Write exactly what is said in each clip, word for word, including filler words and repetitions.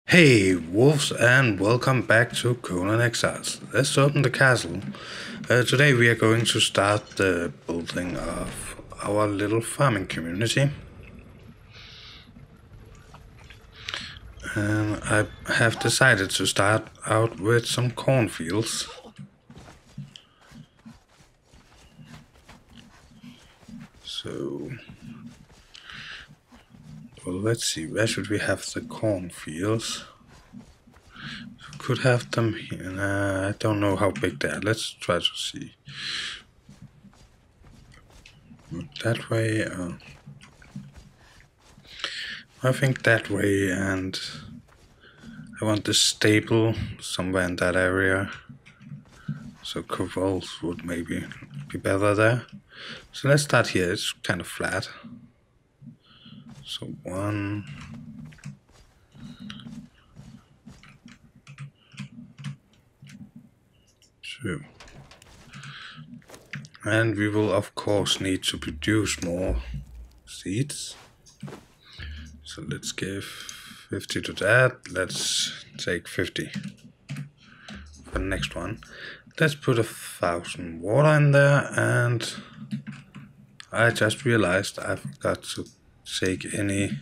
Hey, wolves, and welcome back to Conan Exiles. Let's open the castle. Uh, today we are going to start the building of our little farming community. And I have decided to start out with some cornfields. So, well, let's see, where should we have the cornfields? Could have them here. Nah, I don't know how big they are. Let's try to see. That way, uh, I think that way, and I want the stable somewhere in that area. So Kovol's would maybe be better there. So let's start here. It's kind of flat. So one, two. And we will of course need to produce more seeds. So let's give fifty to that. Let's take fifty for the next one. Let's put a thousand water in there, and I just realized I forgot to take any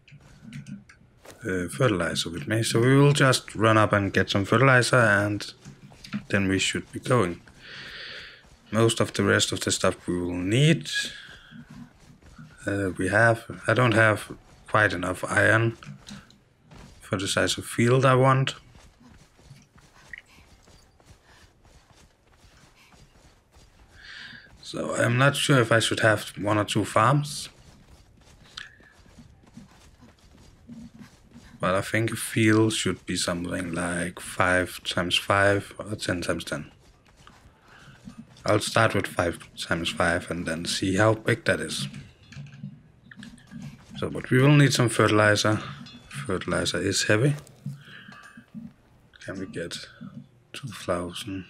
uh, fertilizer with me. So we will just run up and get some fertilizer, and then we should be going. Most of the rest of the stuff we will need. Uh, we have, I don't have quite enough iron for the size of field I want. So I'm not sure if I should have one or two farms. But I think a field should be something like five times five or ten times ten. I'll start with five times five and then see how big that is. So, but we will need some fertilizer. Fertilizer is heavy. Can we get two thousand?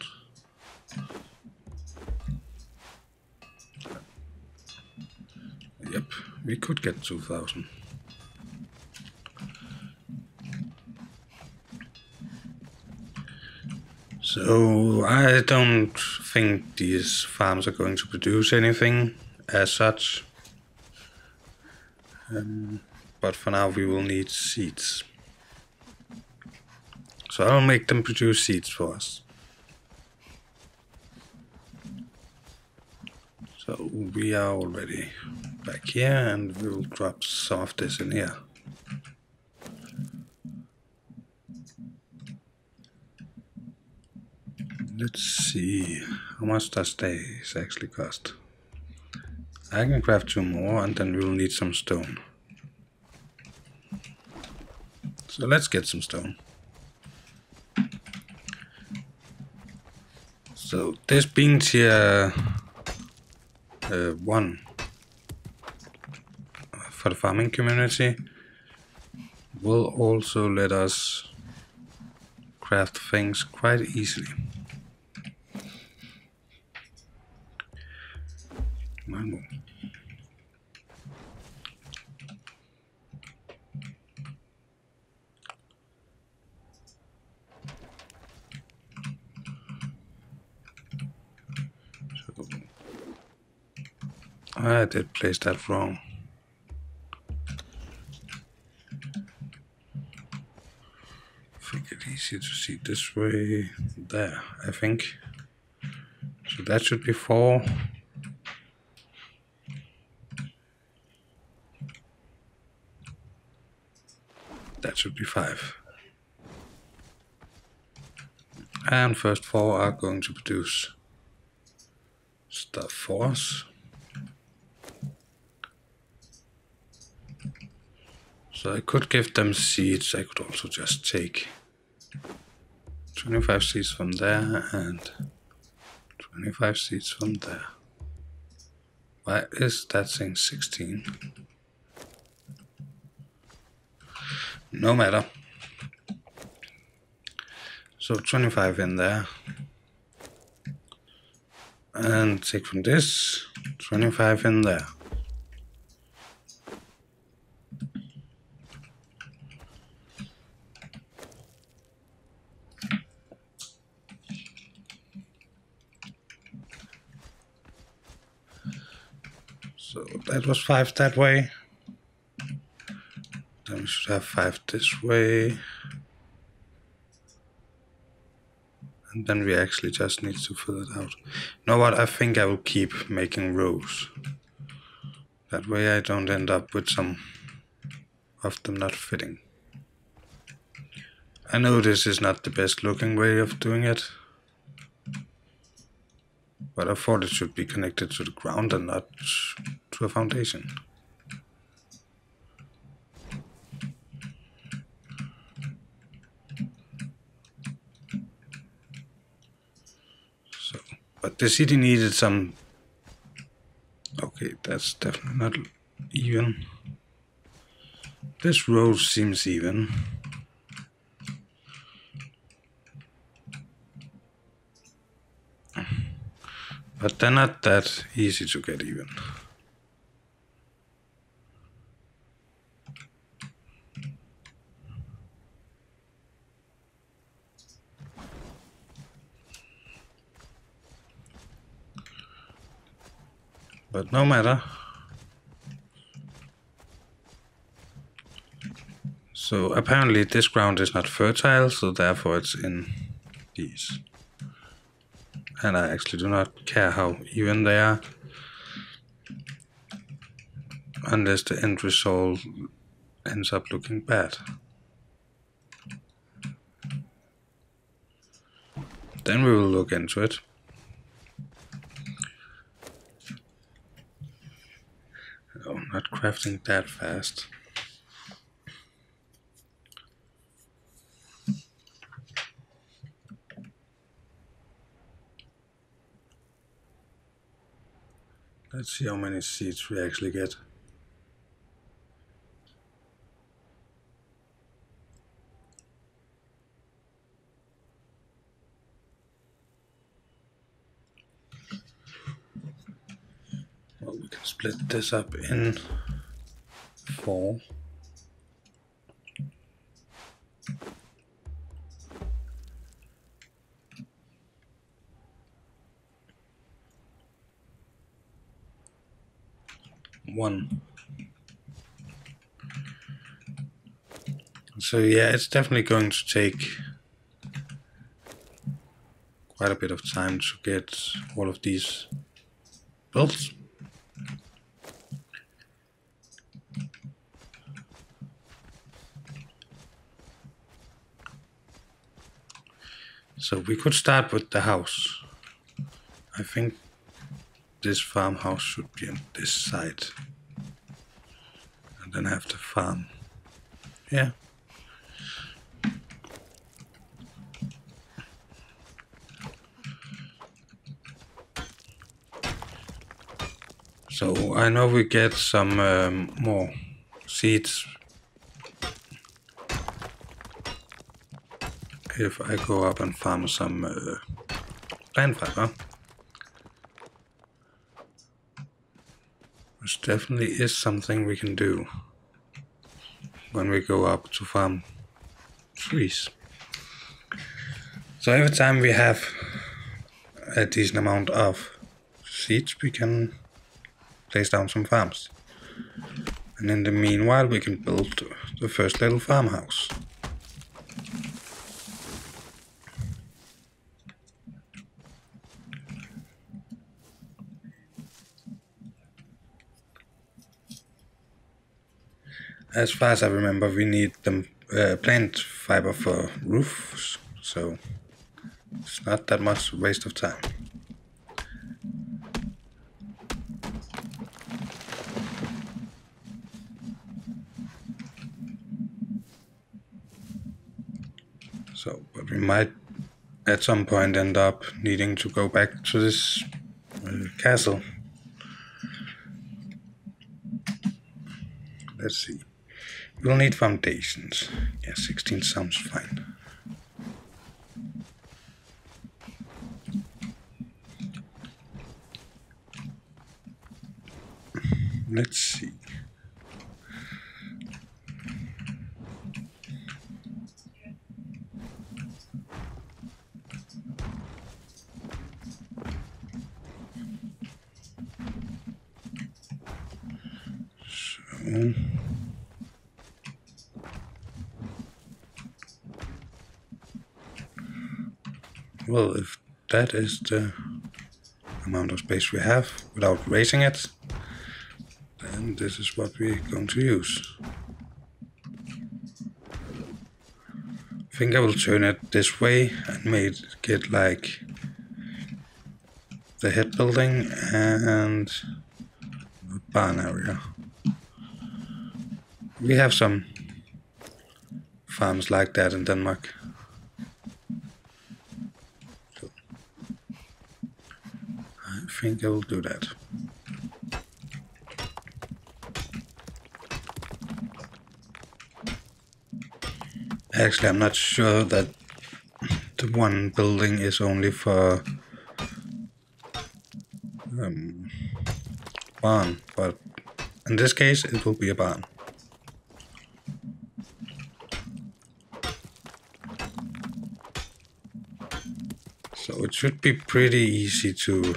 Yep, we could get two thousand. So I don't think these farms are going to produce anything as such. Um, but for now we will need seeds. So I'll make them produce seeds for us. So we are already back here, and we will drop some of this in here. Let's see, how much does this actually cost? I can craft two more, and then we'll need some stone. So let's get some stone. So this being tier uh, one for the farming community will also let us craft things quite easily. Mango. So I did place that wrong. Make it easier to see this way. There, I think. So that should be four. That should be five. And first four are going to produce stuff for us. So I could give them seeds. I could also just take twenty-five seeds from there and twenty-five seeds from there. Why is that saying sixteen? No matter. So twenty-five in there. And take from this, twenty-five in there. So that was five that way. Then we should have five this way. And then we actually just need to fill it out. You know what? I think I will keep making rows. That way I don't end up with some of them not fitting. I know this is not the best looking way of doing it, but I thought it should be connected to the ground and not to a foundation. So, but the city needed some. Okay, that's definitely not even. This row seems even. But they're not that easy to get even. But no matter. So apparently this ground is not fertile, so therefore it's in these. And I actually do not care how even they are, unless the end result ends up looking bad. Then we will look into it. Oh, not crafting that fast. Let's see how many seeds we actually get. Well, we can split this up in four. One. So yeah, it's definitely going to take quite a bit of time to get all of these built. So we could start with the house. I think this farmhouse should be on this side. And then have the farm. Yeah. So I know we get some um, more seeds if I go up and farm some uh, plant fiber. Which definitely is something we can do when we go up to farm trees. So every time we have a decent amount of seeds, we can place down some farms. And in the meanwhile, we can build the first little farmhouse. As far as I remember, we need the uh, plant fiber for roofs, so it's not that much waste of time. So, but we might at some point end up needing to go back to this uh, castle. Let's see. We'll need foundations. Yeah, sixteen sounds fine. Let's see. So well, if that is the amount of space we have without raising it, then this is what we're going to use. I think I will turn it this way and make it like the head building and the barn area. We have some farms like that in Denmark. So I think I will do that. Actually, I'm not sure that the one building is only for um, barn, but in this case it will be a barn. So it should be pretty easy to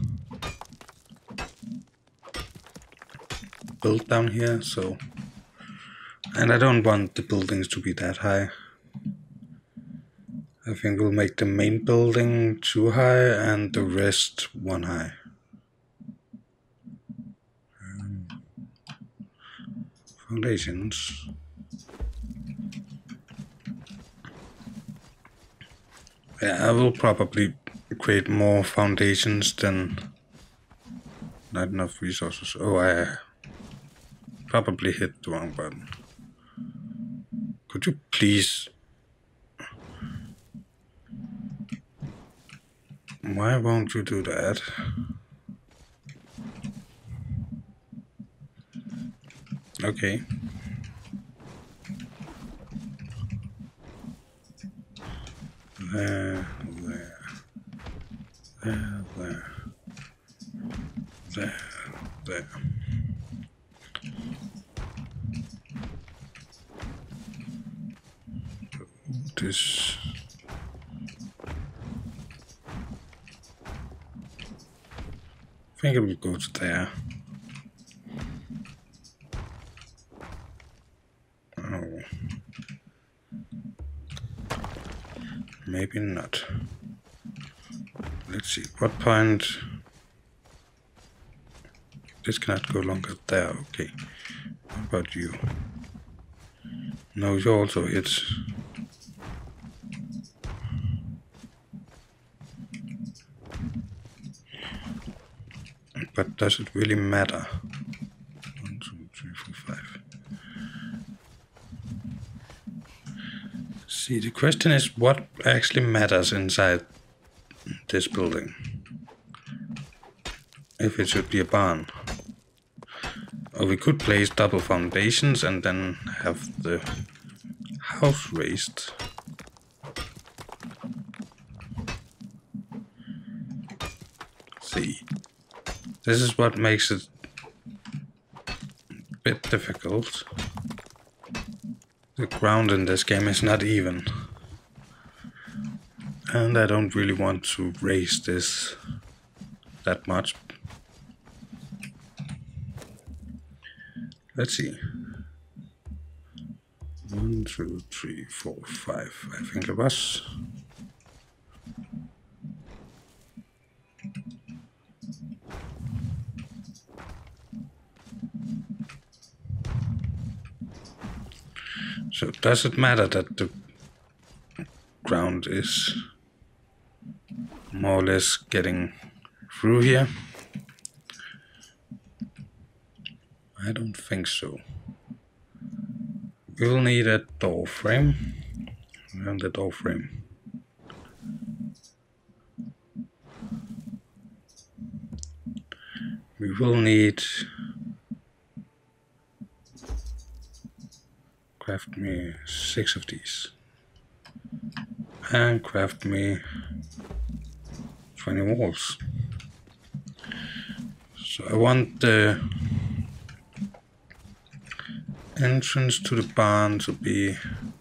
build down here. So, and I don't want the buildings to be that high. I think we'll make the main building two high and the rest one high. Um, foundations. Yeah, I will probably create more foundations than not enough resources. Oh, I probably hit the wrong button. Could you please? Why won't you do that? Okay. There, there, there, there, there, there. This. I think it will go to there. Oh. Maybe not. Let's see, what point? This cannot go longer there, okay. What about you? No, you also hit. But does it really matter? One, two, three, four, five. See, the question is what actually matters inside this building. If it should be a barn. Or we could place double foundations and then have the house raised. See. This is what makes it a bit difficult. The ground in this game is not even. And I don't really want to raise this that much. Let's see. One, two, three, four, five. I think it was. So does it matter that the ground is more or less getting through here? I don't think so. We will need a door frame and the door frame. We will need craft me six of these and craft me twenty walls. So I want the entrance to the barn to be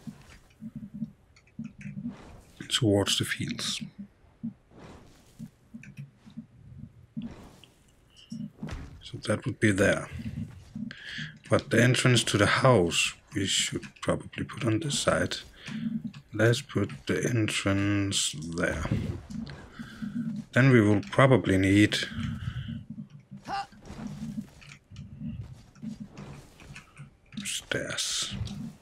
towards the fields. So that would be there. But the entrance to the house we should probably put on this side. Let's put the entrance there. Then we will probably need stairs.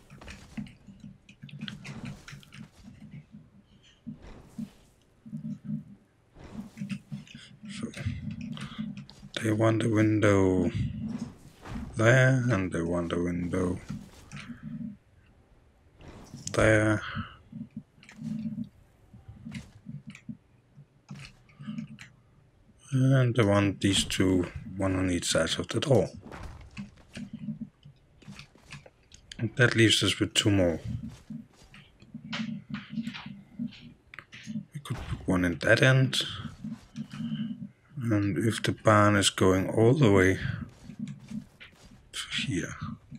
So they want a window there, and they want a window there. And they want these two, one on each side of the door. And that leaves us with two more. We could put one in that end. And if the barn is going all the way to here,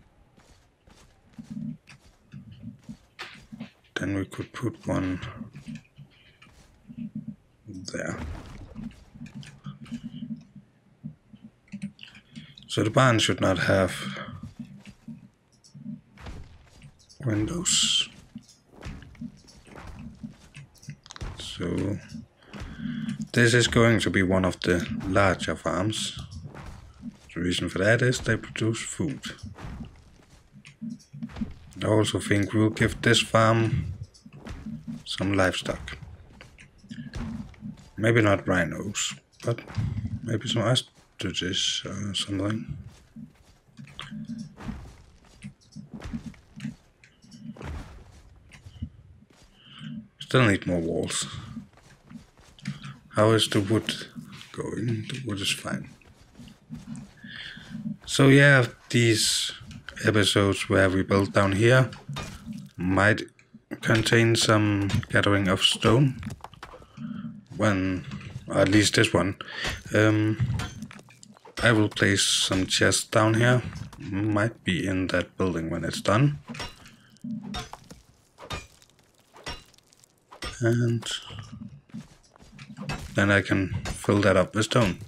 then we could put one there. So the barn should not have windows. So this is going to be one of the larger farms. The reason for that is they produce food. I also think we'll give this farm some livestock. Maybe not rhinos, but maybe some ostriches or something. Still need more walls. How is the wood going? The wood is fine. So yeah, these episodes where we build down here might contain some gathering of stone. When, or at least this one. Um, I will place some chests down here. Might be in that building when it's done. And then I can fill that up with stone.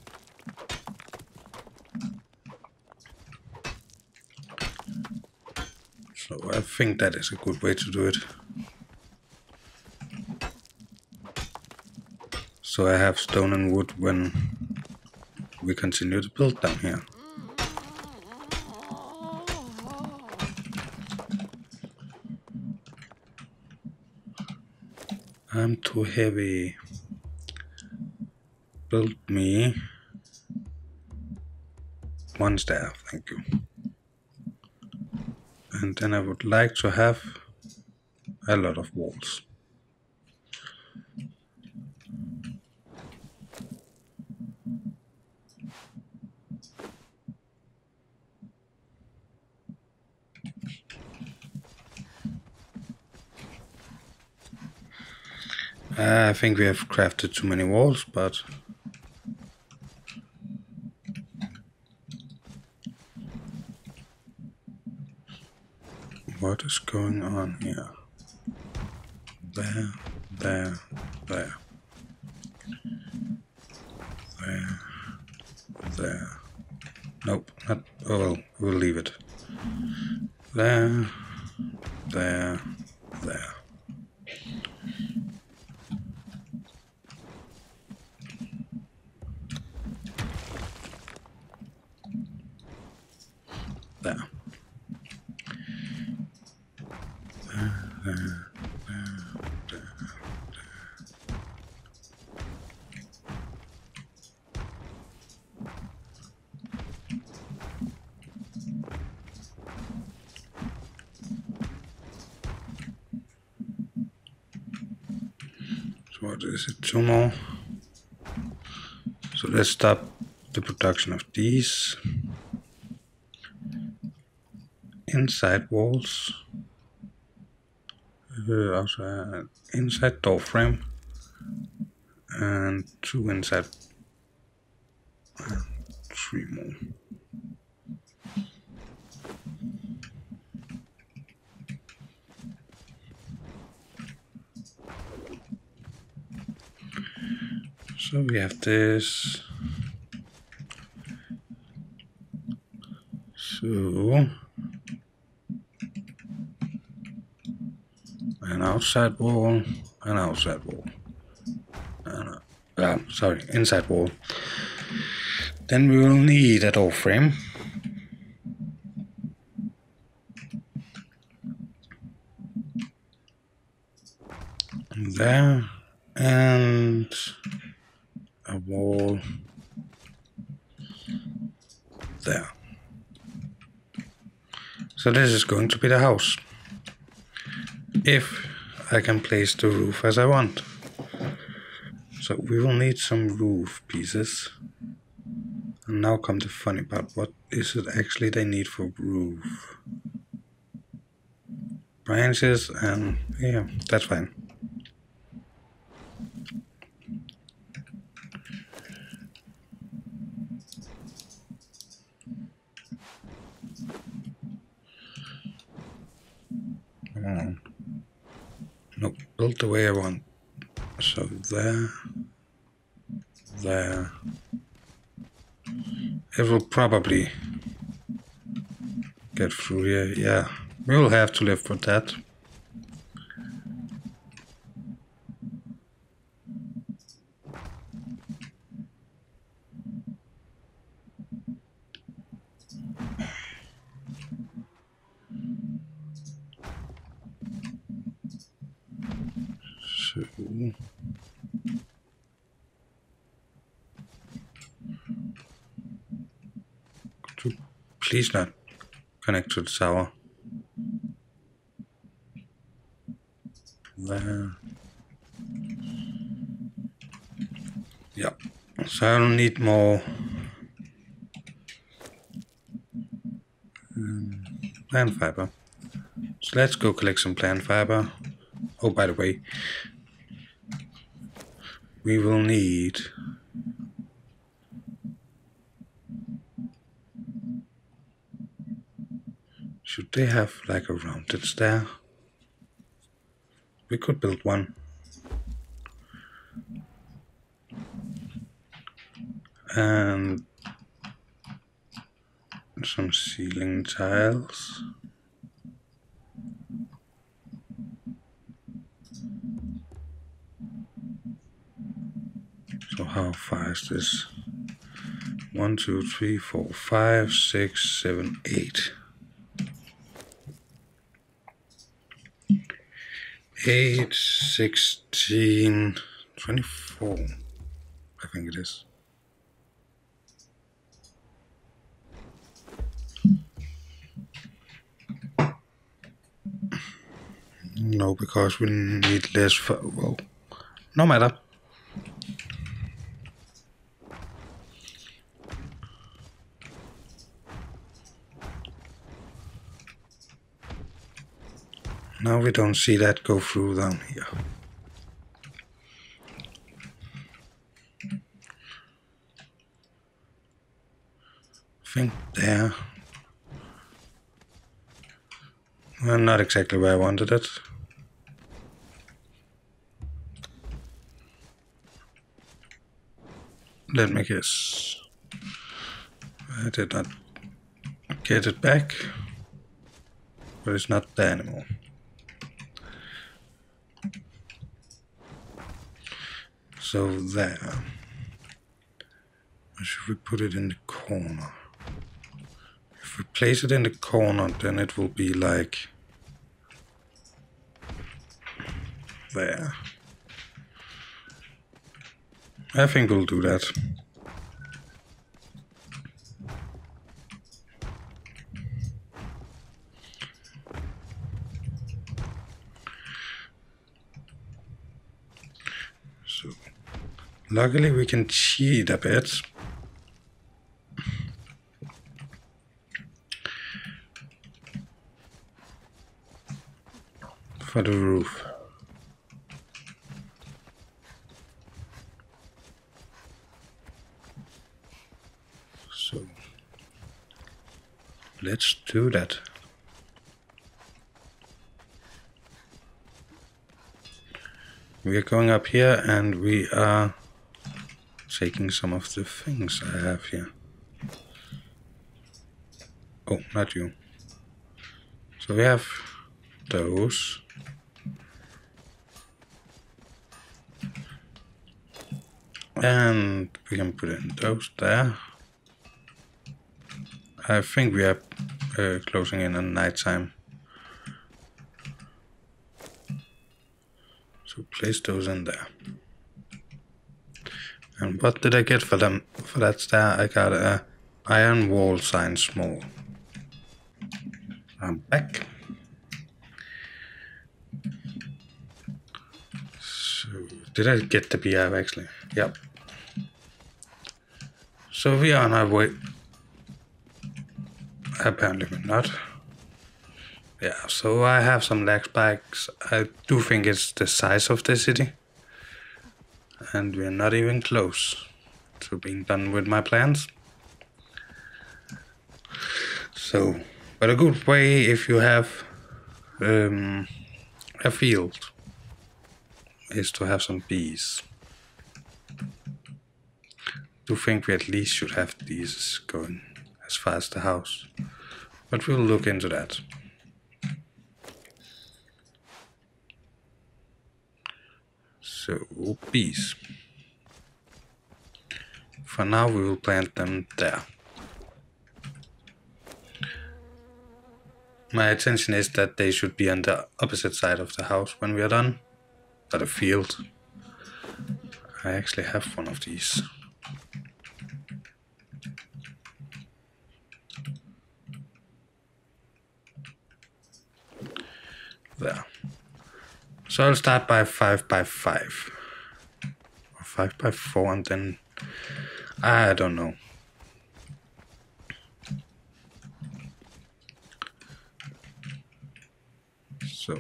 So I think that is a good way to do it. So I have stone and wood when we continue to build down here. I'm too heavy. Build me one stair, thank you. And then I would like to have a lot of walls. Uh, I think we have crafted too many walls, but what is going on here? There, there, there, there, there. Nope, not. Oh well, we'll leave it. There, there, there. There. There, there, there, there, there. So what is it? Two more. So let's stop the production of these. Inside walls, uh, also uh, inside door frame, and two inside, uh, three more. So we have this. So an outside wall, an outside wall, and a, uh, sorry, inside wall. Then we will need a door frame. There, and a wall there. So this is going to be the house, if I can place the roof as I want. So we will need some roof pieces. And now come the funny part. What is it actually they need for roof? Branches, and yeah, that's fine. Oh. Nope, build the way I want. So there, there. It will probably get through here. Yeah, we will have to live with that. So could you please not connect to the tower? There. Yeah. So I'll need more um, plant fiber. So let's go collect some plant fiber. Oh, by the way, we will need should they have like a rounded stair? We could build one. And some ceiling tiles. So how far is this? One, two, three, four, five, six, seven, eight. Eight, sixteen, twenty-four, I think it is. No, because we need less for, well, no matter. Now we don't see that go through down here. I think there. Well, not exactly where I wanted it. Let me guess. I did not get it back, but it's not there anymore. So there. Or should we put it in the corner? If we place it in the corner, then it will be like there. I think we'll do that. So, luckily we can cheat a bit. For the roof. So let's do that. We are going up here and we are taking some of the things I have here. Oh, not you. So we have those. And we can put in those there. I think we are uh, closing in on nighttime. So place those in there. And what did I get for them? For that stair, I got a iron wall sign small. I'm back. So, did I get the beehive actually? Yep. So we are on our way. Apparently we're not. Yeah, so I have some lag spikes. I do think it's the size of the city. And we're not even close to being done with my plans. So, but a good way if you have um, a field is to have some bees. I do think we at least should have these going as far as the house. But we'll look into that. So, bees. For now we will plant them there. My intention is that they should be on the opposite side of the house when we are done. Not a field. I actually have one of these. There. So I'll start by five by five. Or five by four and then... I don't know. So...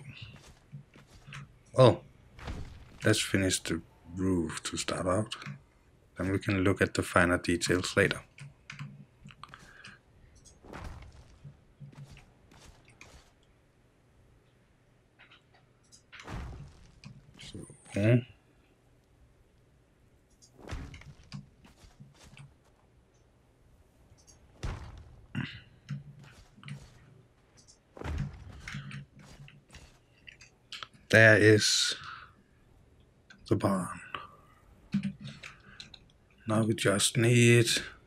Well, let's finish the roof to start out. Then we can look at the finer details later. So... There is the barn. Now we just need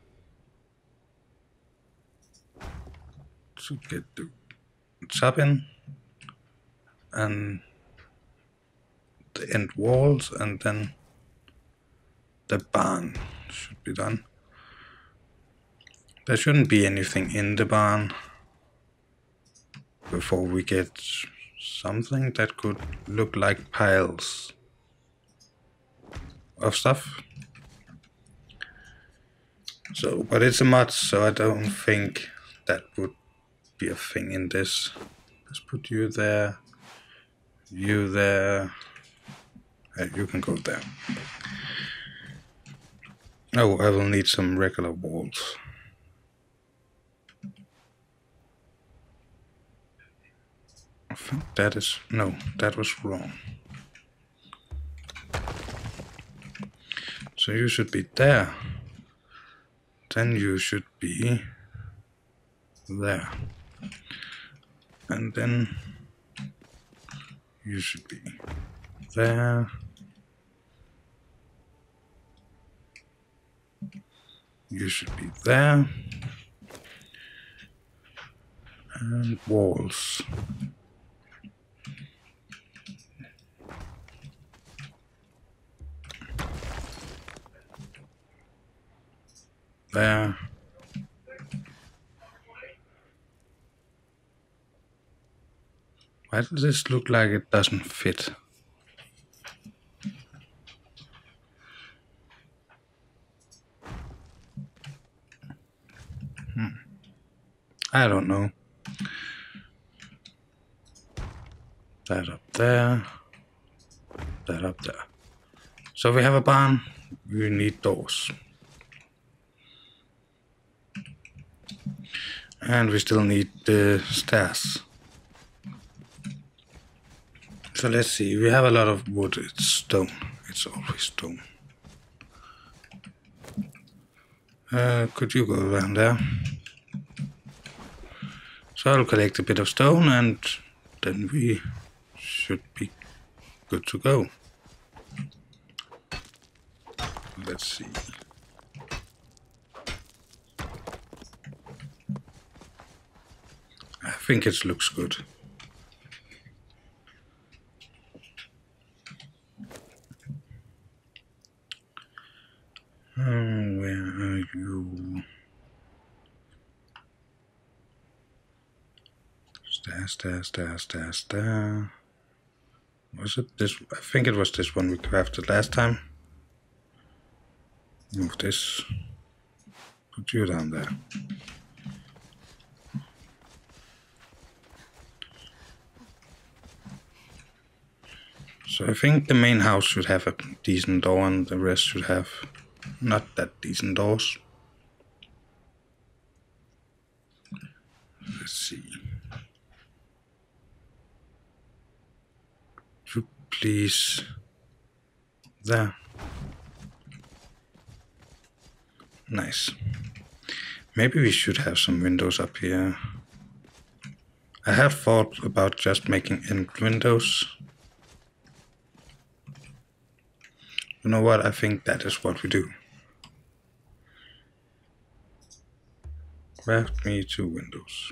to get the top in and the end walls, and then the barn should be done. There shouldn't be anything in the barn before we get something that could look like piles of stuff. So, but it's a mod, so I don't think that would be a thing in this. Let's put you there, you there. Uh, you can go there. Oh, I will need some regular walls. I think that is... no, that was wrong. So you should be there. Then you should be there. And then you should be there. You should be there. And walls. There. Why does this look like it doesn't fit? Hmm. I don't know. That up there. That up there. So we have a barn. We need doors. And we still need the stairs. So let's see, we have a lot of wood, it's stone, it's always stone. Uh, could you go around there? So I'll collect a bit of stone and then we should be good to go. let's see. I think it looks good. Oh, where are you? Star, star, star, star, star. Was it this? I think it was this one we crafted last time. Move this. Put you down there. So I think the main house should have a decent door and the rest should have not that decent doors. Let's see. Should please there. Nice. Maybe we should have some windows up here. I have thought about just making end windows. You know what? I think that is what we do. Craft me two windows.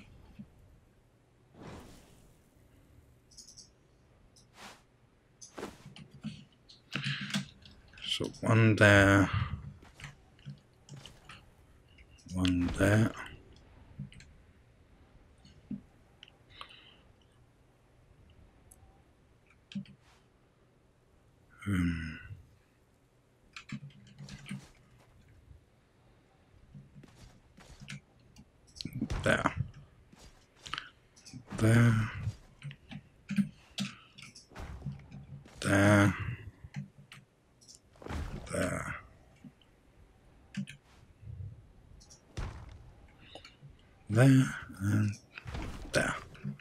So one there. One there. Um, there. There. There. There. There and there.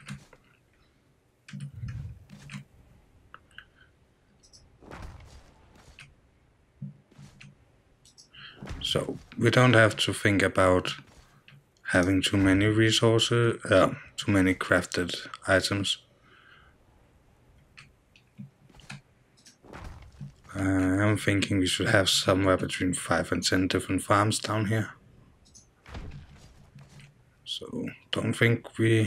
So we don't have to think about having too many resources, uh, too many crafted items. Uh, I'm thinking we should have somewhere between five and ten different farms down here. So don't think we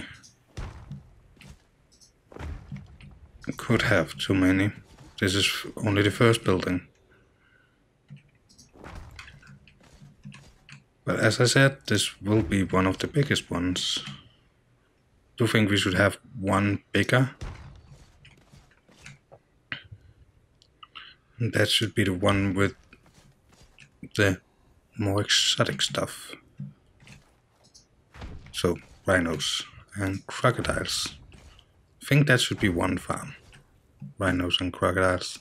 could have too many. This is only the first building. But as I said, this will be one of the biggest ones. Do you think we should have one bigger? And that should be the one with the more exotic stuff. So, rhinos and crocodiles. I think that should be one farm. Rhinos and crocodiles.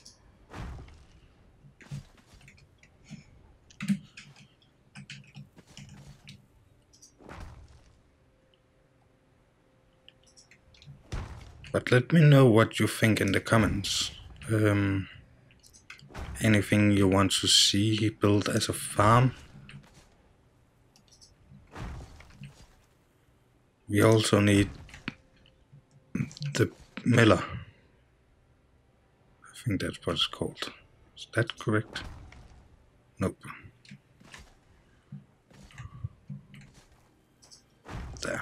But let me know what you think in the comments. Um, anything you want to see built as a farm. We also need the miller. I think that's what it's called. Is that correct? Nope. There.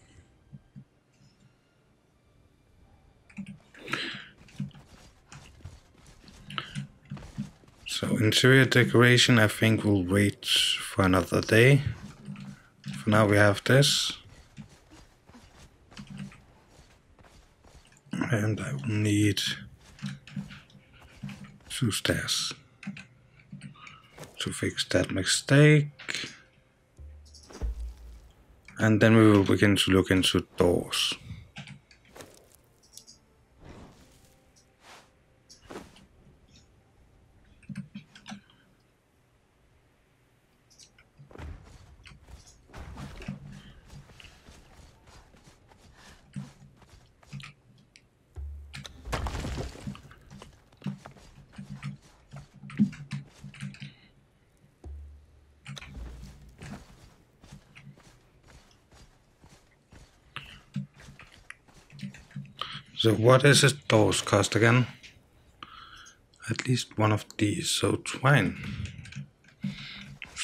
So interior decoration, I think we'll wait for another day. For now we have this. And I will need two stairs to fix that mistake. And then we will begin to look into doors. So what is it doors cost again? At least one of these, so twine.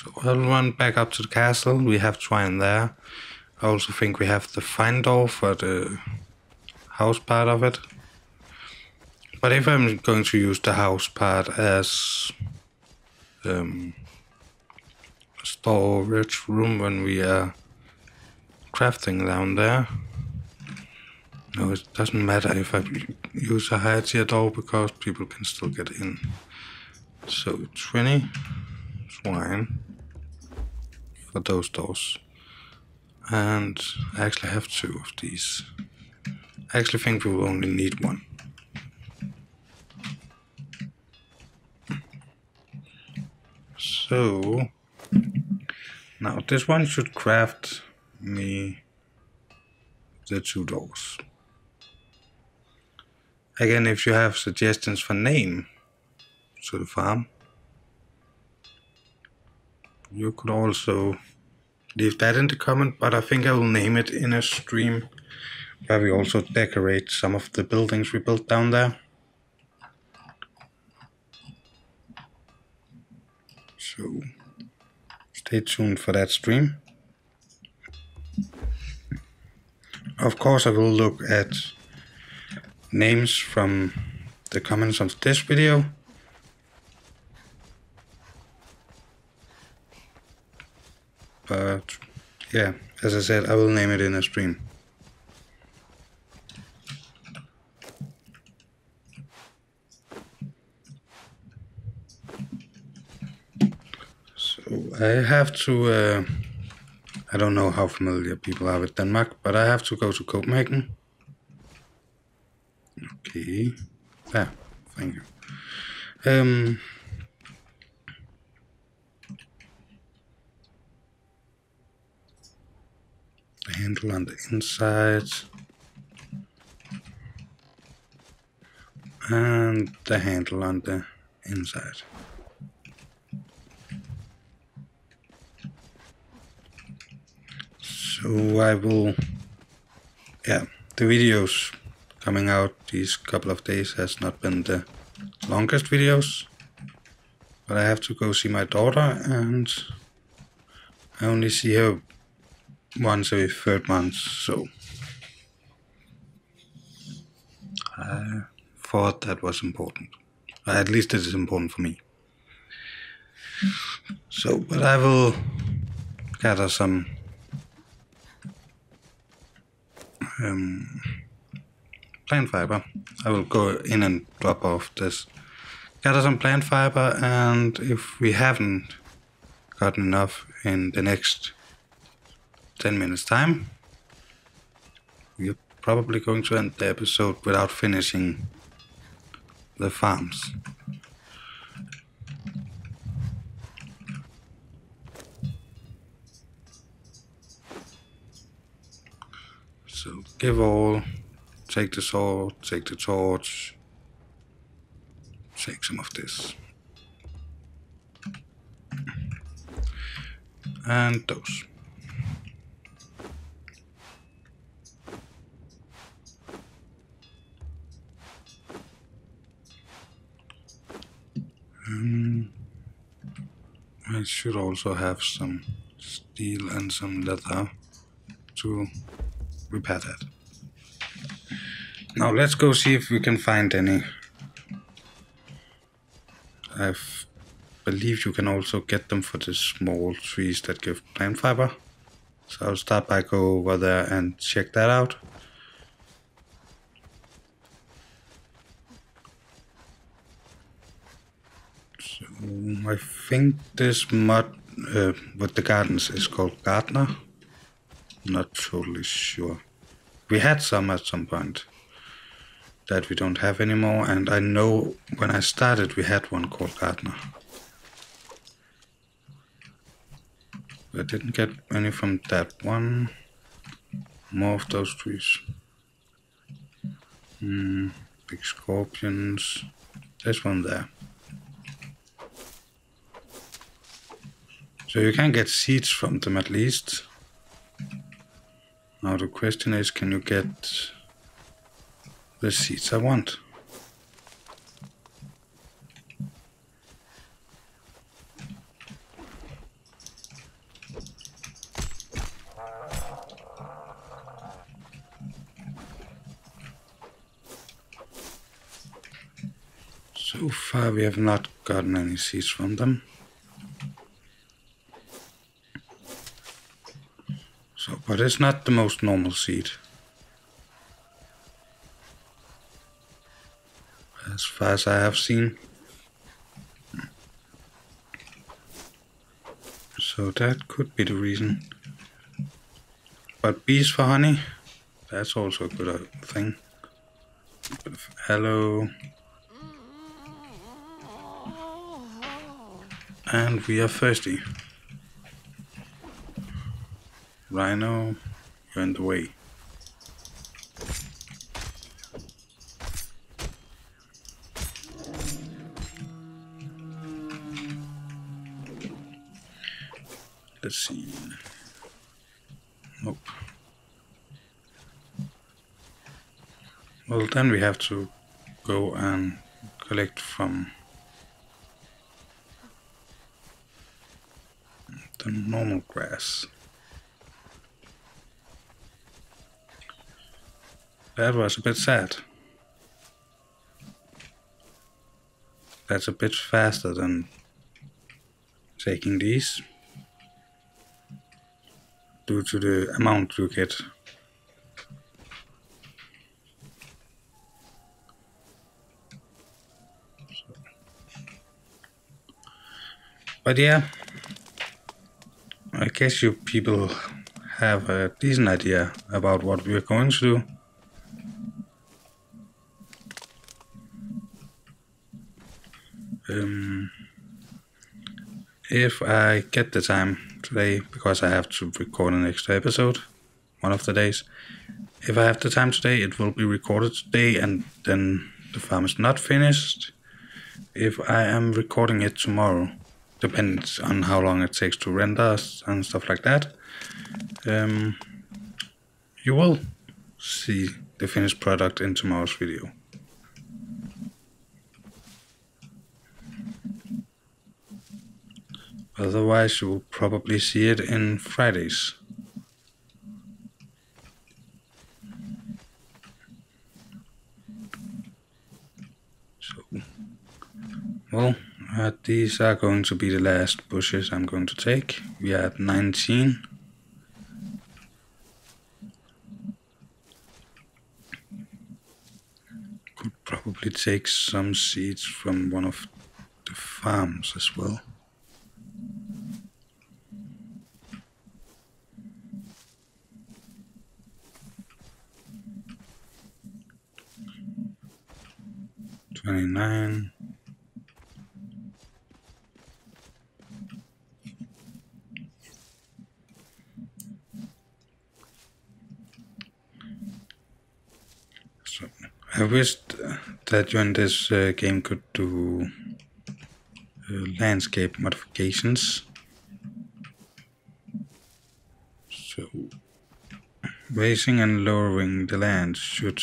So I'll run back up to the castle. We have Twine there. I also think we have the Find Door for the house part of it. But if I'm going to use the house part as um, a storage room when we are crafting down there, no, it doesn't matter if I use a higher tier door because people can still get in. So twenty Twine for those doors. And I actually have two of these. I actually think we will only need one. So now this one should craft me the two doors. Again, if you have suggestions for name to the farm, you could also leave that in the comment, but I think I will name it in a stream where we also decorate some of the buildings we built down there. So stay tuned for that stream. Of course, I will look at names from the comments of this video. But yeah, as I said, I will name it in a stream. So I have to, uh, I don't know how familiar people are with Denmark, but I have to go to Copenhagen. Okay, yeah, thank you. Um, the handle on the inside and the handle on the inside. So I will, yeah, the videos coming out these couple of days has not been the longest videos, but I have to go see my daughter and I only see her once every third month, so I thought that was important. At least it is important for me. So, but I will gather some um, plant fiber. I will go in and drop off this. Gather some plant fiber, and if we haven't gotten enough in the next ten minutes time, we're probably going to end the episode without finishing the farms. So give all, take the sword, take the torch, take some of this. And those. Um, I should also have some steel and some leather to repair that. Now let's go see if we can find any. I believe you can also get them for the small trees that give plant fiber. So I'll start by go over there and check that out. So I think this mod uh, with the gardens is called Gardener. Not totally sure. We had some at some point that we don't have anymore, and I know when I started we had one called Gardener. I didn't get any from that one. More of those trees. Hmm, big scorpions. There's one there. So you can get seeds from them at least. Now the question is, can you get the seeds I want? So far we have not gotten any seeds from them. So, but it's not the most normal seed. As far as I have seen. So that could be the reason. But bees for honey, that's also a good thing. Hello. And we are thirsty. Rhino, you're in the way. Let's see. Nope. Well, then we have to go and collect from the normal grass. That was a bit sad. That's a bit faster than taking these, due to the amount you get. But yeah, I guess you people have a decent idea about what we're going to do. Um, if I get the time today, because I have to record an extra episode one of the days, if I have the time today, it will be recorded today, and then the farm is not finished. If I am recording it tomorrow, depends on how long it takes to render and stuff like that, um, you will see the finished product in tomorrow's video. Otherwise, you will probably see it in Fridays. So, well, uh, these are going to be the last bushes I'm going to take. We are at nineteen. Could probably take some seeds from one of the farms as well. twenty-nine. So I wished that you in this uh, game could do uh, landscape modifications. So raising and lowering the land should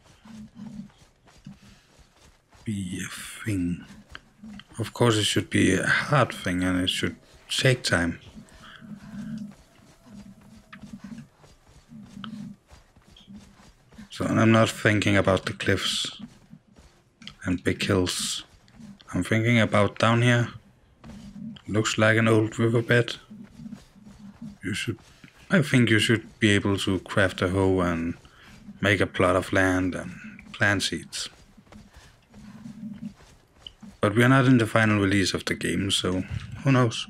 be a thing. Of course, it should be a hard thing, and it should take time. So I'm not thinking about the cliffs and big hills. I'm thinking about down here. Looks like an old riverbed. You should, I think you should be able to craft a hoe and make a plot of land and plant seeds. But we are not in the final release of the game, so who knows?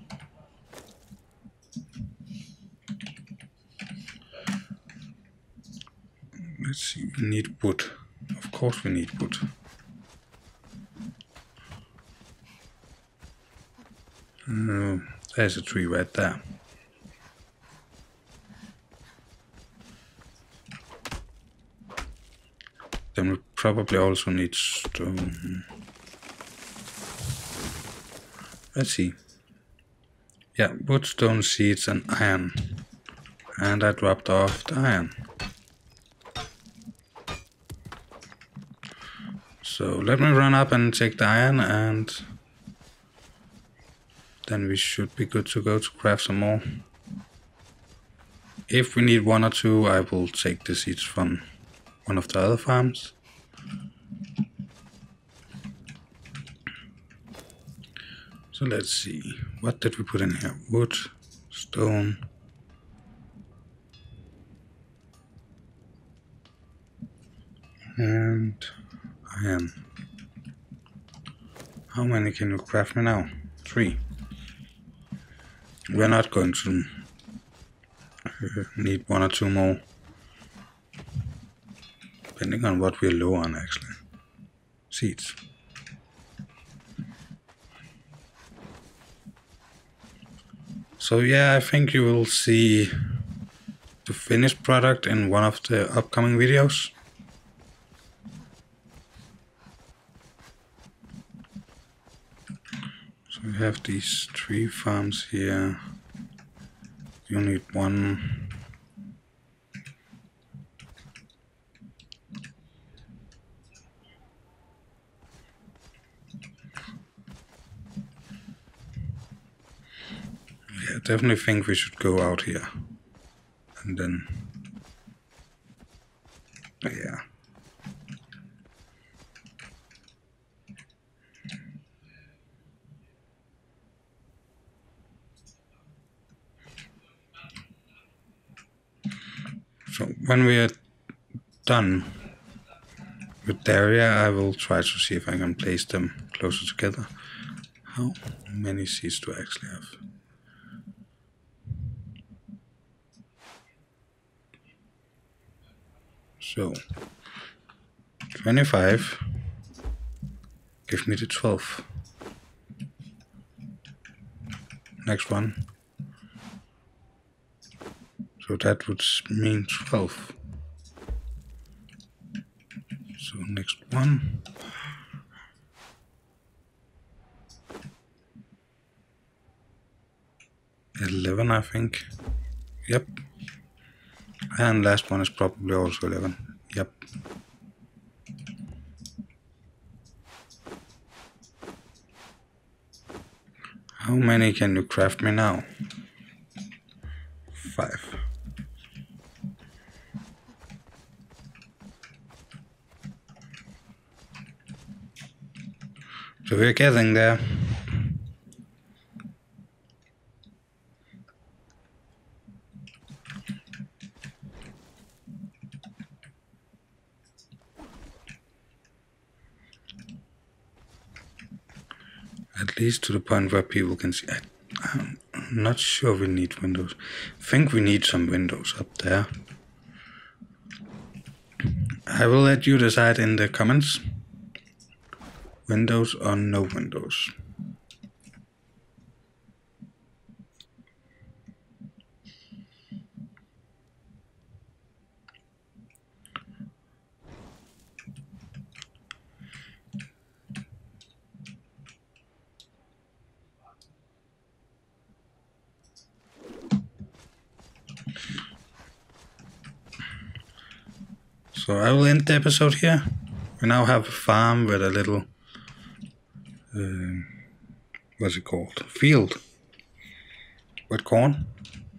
Let's see, we need wood. Of course we need wood. Uh, there's a tree right there. Then we probably also need stone. Let's see. Yeah, wood, stone, seeds, and iron. And I dropped off the iron. So let me run up and take the iron, and then we should be good to go to craft some more. If we need one or two, I will take the seeds from one of the other farms. So let's see, what did we put in here? Wood, stone, and iron. How many can you craft me now? Three. We're not going to uh, need one or two more, depending on what we're low on actually. Seeds. So yeah, I think you will see the finished product in one of the upcoming videos. So we have these three farms here. You need one. Yeah, definitely think we should go out here. And then, yeah. So when we are done with the area, I will try to see if I can place them closer together. How many seeds do I actually have? So, twenty-five, give me the twelve. Next one. So that would mean twelve. So next one. eleven, I think. Yep. And last one is probably also eleven. Yep. How many can you craft me now? Five. So we're getting there. At least to the point where people can see. I'm not sure we need windows. I think we need some windows up there. I will let you decide in the comments. Windows or no windows. So I will end the episode here. We now have a farm with a little, uh, what's it called? Field with corn.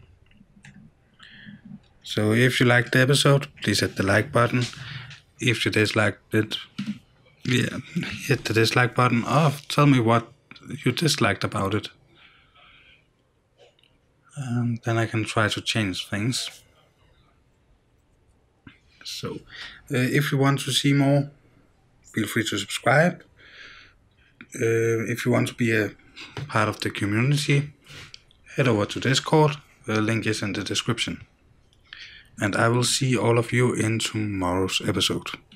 So if you liked the episode, please hit the like button. If you disliked it, yeah, hit the dislike button. Or tell me what you disliked about it. And then I can try to change things. So, uh, if you want to see more, feel free to subscribe. Uh, if you want to be a part of the community, head over to Discord. The link is in the description. And I will see all of you in tomorrow's episode.